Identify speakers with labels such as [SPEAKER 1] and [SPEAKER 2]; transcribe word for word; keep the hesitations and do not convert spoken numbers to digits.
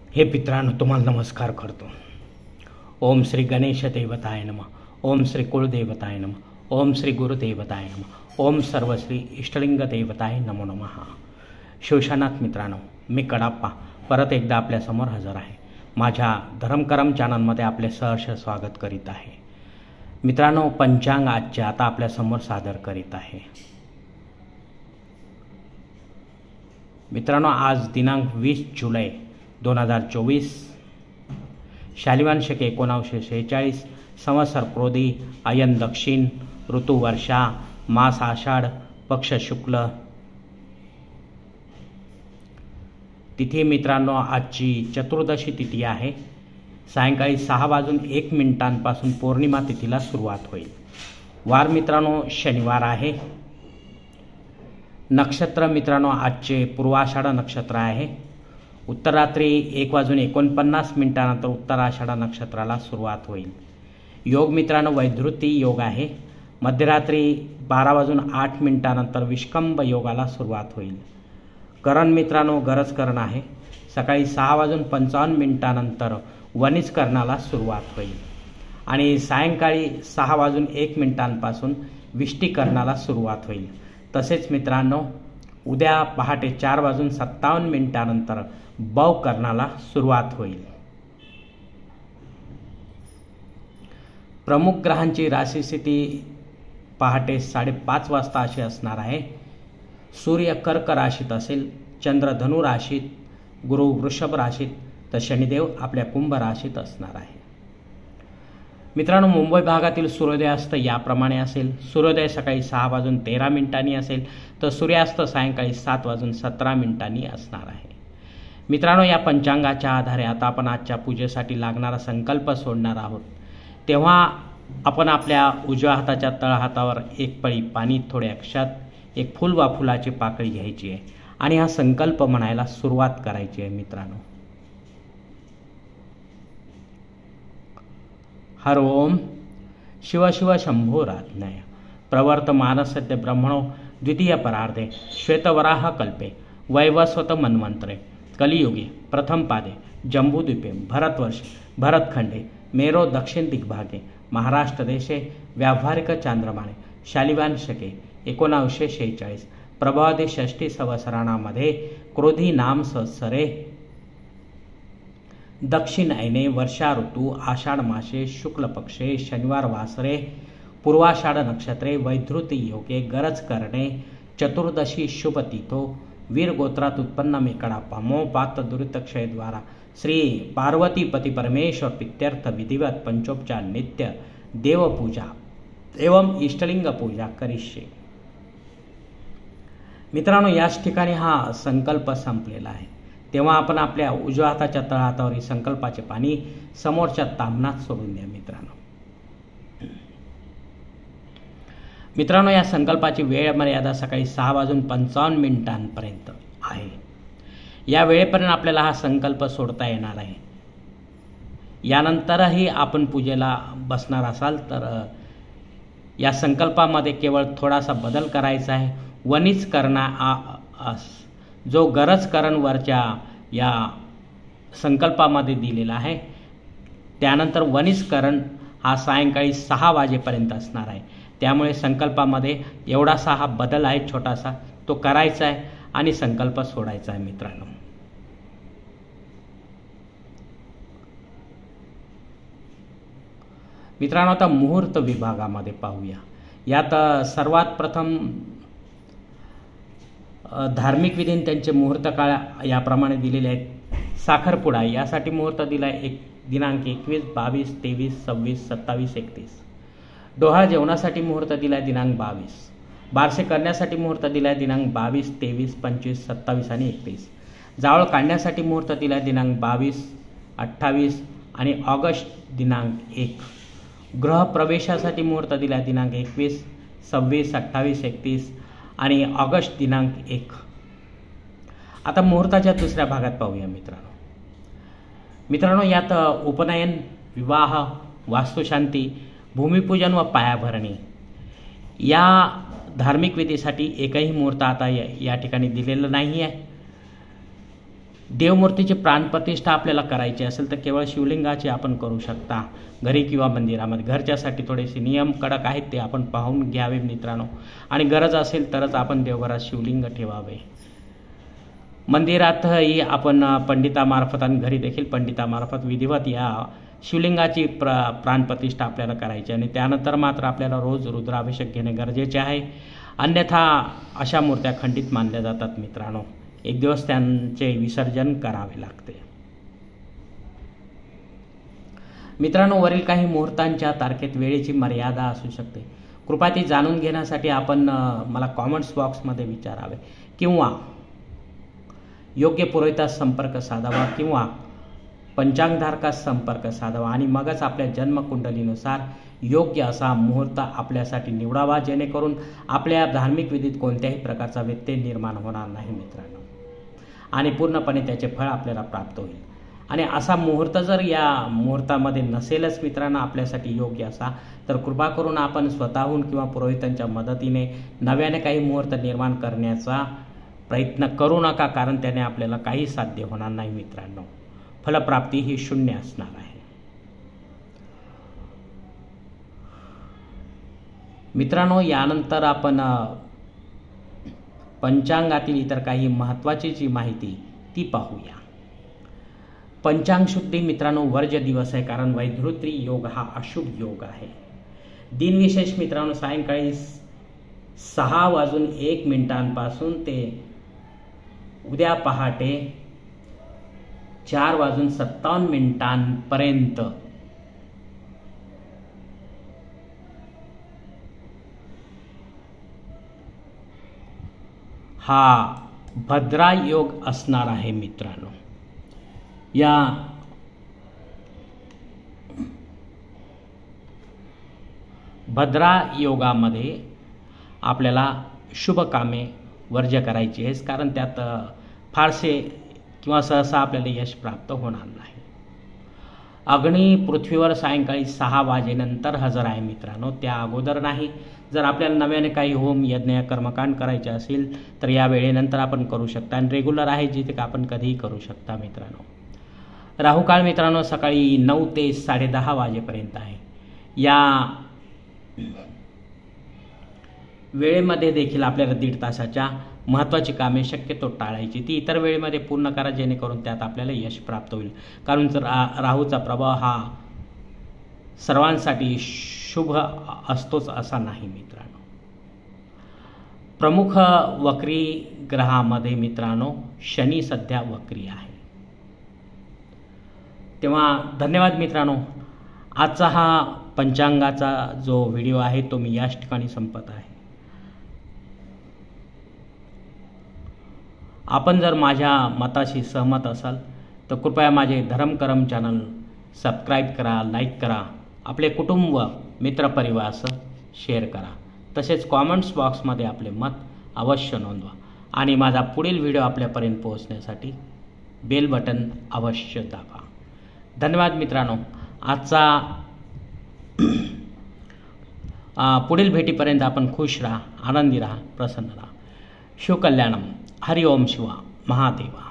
[SPEAKER 1] हे मित्रांनो, तुम्हाला नमस्कार करतो. ओम श्री गणेश देवताय नमः. ओम श्री कुलदेवताय नमः. ओम श्री गुरुदेवताय नमः. ओम सर्वश्री इष्टलिंग देवताय नमो नमः. शिवशानाथ मित्रांनो, मी कडाप्पा परत एकदा आपल्यासमोर हजर आहे. माझ्या धर्मकरम चॅनलमध्ये आपले सहर्ष स्वागत करीत आहे. मित्रांनो, पंचांग आजचे आता आपल्यासमोर सादर करीत आहे. मित्रांनो, आज दिनांक वीस जुलै दोन हजार चोवीस, शालिवान शके एकोणावीसशे शेहेचाळीस, संवत्सर क्रोधी, अयन दक्षिण, ऋतू वर्षा, मास आषाढ, पक्ष शुक्ल, तिथी मित्रांनो आजची चतुर्दशी तिथी आहे. सायंकाळी सहा वाजून एक मिनिटांपासून पौर्णिमा तिथीला सुरुवात होईल. वार मित्रांनो शनिवार आहे. नक्षत्र मित्रांनो आजचे पूर्वाषाढ नक्षत्र आहे. उत्तरात्री एक वाजून एकोणपन्नास मिनिटानंतर उत्तराषाढ नक्षत्राला सुरुवात होईल. योग मित्रांनो वैधृती योग आहे. मध्यरात्री बारा वाजून आठ मिनिटानंतर विष्कंभ योगाला सुरुवात होईल. करण मित्रांनो गरज करण आहे. सकाळी सहा वाजून पंचावन्न मिनिटानंतर वनिज करणाला सुरुवात होईल आणि सायंकाळी सहा वाजून एक मिनिटांपासून विष्टीकरणाला सुरुवात होईल. तसेच मित्रांनो उद्या पहाटे चार वाजून सत्तावन्न मिनिटानंतर बव करणाला सुरुवात होईल. प्रमुख ग्रहांची राशी स्थिती पहाटे साडेपाच वाजता अशी असणार आहे. सूर्य कर्क राशीत असेल, चंद्र धनु राशीत, गुरु वृषभ राशीत, तर शनिदेव आपल्या कुंभ राशीत असणार आहे. मित्रांनो, मुंबई भागातील सूर्योदयास्त याप्रमाणे असेल. सूर्योदय सकाळी सहा वाजून तेरा मिनिटांनी असेल, तर सूर्यास्त सायंकाळी सात वाजून सतरा मिनिटांनी असणार आहे. मित्रांनो, या पंचांगाच्या आधारे आता आपण आजच्या पूजेसाठी लागणारा संकल्प सोडणार आहोत. तेव्हा आपण आपल्या उजव्या हाताच्या तळहातावर एक पळी पाणी, थोडे अक्षत, एक फूल वा फुलाची पाकळी घ्यायची आहे आणि हा संकल्प म्हणायला सुरुवात करायची आहे. मित्रांनो, हर ओम शिव शिव शंभो रात्नय प्रवर्तमान सद्य ब्रह्मणो द्वितीय परार्धे श्वेतवराह कल्पे वैवस्वत मन्वंतरे कलियुगे प्रथम पादे जम्बूद्वीपे भरतवर्षे भरतखंडे मेरो दक्षिण दिग्भागे महाराष्ट्र देशे व्यावहारिक चांद्रमाने शालिवान शके एकोणावीसशे शेहेचाळीस प्रभावदी षष्टी संवत्सराणामध्ये क्रोधी नाम संवत्सरे दक्षिण ऐने वर्षा ऋतू आषाढ मासे शुक्ल पक्षे शनिवार वासरे पूर्वाषाढ नक्षत्रे वैधृती योगे गरज करणे चतुर्दशी शुभ तिथो वीर गोत्रात उत्पन्न मे कडाप्पा मो पात्र दुरितक्षय द्वारा श्री पार्वती पती परमेश्वर पित्यर्थ विधिवत पंचोपचार नित्य देवपूजा एवं इष्टलिंग पूजा करिष्ये. मित्रांनो, याच ठिकाणी हा संकल्प संपलेला आहे. तेव्हा आपण आपल्या उजव्या हाताच्या तळहातावरील संकल्पाचे पाणी समोरच्या ताम्हणात सोडून द्या. मित्रांनो मित्रांनो या संकल्पाची वेळ मर्यादा सकाळी सहा वाजून पंचावन्न मिनिटांपर्यंत आहे. या वेळेपर्यंत आपल्याला हा संकल्प सोडता येणार आहे. यानंतरही आपण पूजेला बसणार असाल तर या संकल्पामध्ये केवळ थोडासा बदल करायचा आहे. वनिज करणा जो गरज करण वरच्या या संकल्पामध्ये दिलेला आहे, त्यानंतर वनिज करण हा सायंकाळी सहा वाजेपर्यंत असणार आहे. त्यामुळे संकल्पामध्ये एवढासा हा बदल आहे, छोटासा तो करायचा आहे आणि संकल्प सोडायचा आहे. मित्रांनो मित्रांनो आता मुहूर्त विभागामध्ये पाहूया. यात सर्वात प्रथम धार्मिक विधीने त्यांचे मुहूर्त काळ याप्रमाणे दिलेले आहेत. साखरपुडा यासाठी मुहूर्त दिला आहे एक दिनांक एकवीस, बावीस, तेवीस, सव्वीस, सत्तावीस, एकतीस. डोहाळ जेवणासाठी मुहूर्त दिला आहे दिनांक बावीस. बारसे करण्यासाठी मुहूर्त दिला आहे दिनांक बावीस, तेवीस, पंचवीस, सत्तावीस आणि एकतीस. जावळ काढण्यासाठी मुहूर्त दिला आहे दिनांक बावीस, अठ्ठावीस आणि ऑगस्ट दिनांक एक. गृहप्रवेशासाठी मुहूर्त दिला आहे दिनांक एकवीस, सव्वीस, अठ्ठावीस, एकतीस आणि ऑगस्ट दिनांक एक. आता मुहूर्ताच्या दुसऱ्या भागात पाहूया. मित्रांनो मित्रांनो यात उपनयन, विवाह, वास्तुशांती, भूमिपूजन व पायाभरणी या धार्मिक विधीसाठी एकही मुहूर्त आता या, या ठिकाणी दिलेलं नाही आहे. देवमूर्तीची प्राणप्रतिष्ठा आपल्याला करायची असेल तर केवळ शिवलिंगाची आपण करू शकता, घरी किंवा मंदिरामध्ये. घरच्यासाठी थोडेसे नियम कडक आहेत, ते आपण पाहून घ्यावे मित्रांनो. आणि गरज असेल तरच आपण देवघरात शिवलिंग ठेवावे. मंदिरातही आपण पंडितामार्फत आणि घरी देखील पंडितामार्फत विधिवत या शिवलिंगाची प्र प्राणप्रतिष्ठा आपल्याला करायची. आणि त्यानंतर मात्र आपल्याला रोज रुद्राभिषेक घेणे गरजेचे आहे, अन्यथा अशा मूर्त्या खंडित मानल्या जातात मित्रांनो. एक दिवस त्यांचे विसर्जन करावे लागते. मित्रांनो, वरील काही मुहूर्तांच्या तारखेत वेळेची मर्यादा असू शकते. कृपया ती जाणून घेण्यासाठी आपण मला कॉमेंट्स बॉक्समध्ये विचारावे किंवा योग्य पुरोहितास संपर्क साधावा किंवा पंचांगधारकास संपर्क साधावा आणि मगच आपल्या जन्मकुंडलीनुसार योग्य असा मुहूर्त आपल्यासाठी निवडावा, जेणेकरून आपल्या धार्मिक विधीत कोणत्याही प्रकारचा व्यत्यय निर्माण होणार नाही मित्रांनो, आणि पूर्णपणे त्याचे फळ आपल्याला प्राप्त होईल. आणि असा मुहूर्त जर या मुहूर्तामध्ये नसेलच मित्रांनो आपल्यासाठी योग्य असा, तर कृपा करून आपण स्वतःहून किंवा पुरोहितांच्या मदतीने नव्याने काही मुहूर्त निर्माण करण्याचा प्रयत्न करू नका, कारण त्याने आपल्याला काही साध्य होणार नाही मित्रांनो. फलप्राप्ती ही शून्य असणार आहे. मित्रांनो, यानंतर आपण पंचांगातील इतर काही महत्त्वाची जी माहिती ती पाहूया. पंचांग शुद्धी मित्रांनो वर्ज्य दिवस आहे, कारण वैधृत्री योग हा अशुभ योग आहे. दिनविशेष मित्रांनो सायंकाळी सहा वाजून एक मिनिटांपासून ते उद्या पहाटे चार वाजून सत्तावन्न मिनिटांपर्यंत हा भद्रा योग असणार आहे मित्रांनो. या भद्रा योगामध्ये आपल्याला शुभ कामे वर्ज्य करायची आहे, कारण त्यात फारसे किंवा सहसा आपल्याला यश प्राप्त होणार नाही. अग्नी पृथ्वीवर सायंकाळी सहा वाजेनंतर हजर आहे मित्रांनो, त्या अगोदर नाही. जर आपल्याला नव्याने काही होम यज्ञ कर्मकांड करायचे असेल तर या वेळेनंतर आपण करू शकता, आणि रेग्युलर आहे जिथे आपण कधीही करू शकता मित्रांनो. राहुकाळ मित्रांनो सकाळी नऊ ते साडेदहा वाजेपर्यंत आहे. या वेळेमध्ये देखील आपल्याला दीड तासाच्या महत्त्वाची कामे शक्यतो टाळायची, ती इतर वेळेमध्ये पूर्ण करा, जेणेकरून त्यात आपल्याला यश प्राप्त होईल. कारण जर राहूचा प्रभाव हा सर्वांसाठी शुभ असतोच असा नाही मित्रांनो. प्रमुख वक्री ग्रहामध्ये मित्रांनो शनी सध्या वक्री आहे. तेव्हा धन्यवाद मित्रांनो. आजचा हा पंचांगाचा जो व्हिडिओ आहे तो मी याच ठिकाणी संपत आहे. आपण जर माझ्या मताशी सहमत असाल तर कृपया माझे धर्मकरम चॅनल सबस्क्राईब करा, लाईक करा, आपले कुटुंब मित्रपरिवारासह शेअर करा. तसेच कॉमेंट्स बॉक्समध्ये आपले मत अवश्य नोंदवा आणि माझा पुढील व्हिडिओ आपल्यापर्यंत पोहोचण्यासाठी बेल बटन अवश्य दाबा. धन्यवाद मित्रांनो. आजचा पुढील भेटीपर्यंत आपण खुश राहा, आनंदी राहा, प्रसन्न राहा. शिवकल्याणम. हरि ओम शिवा महादेवा.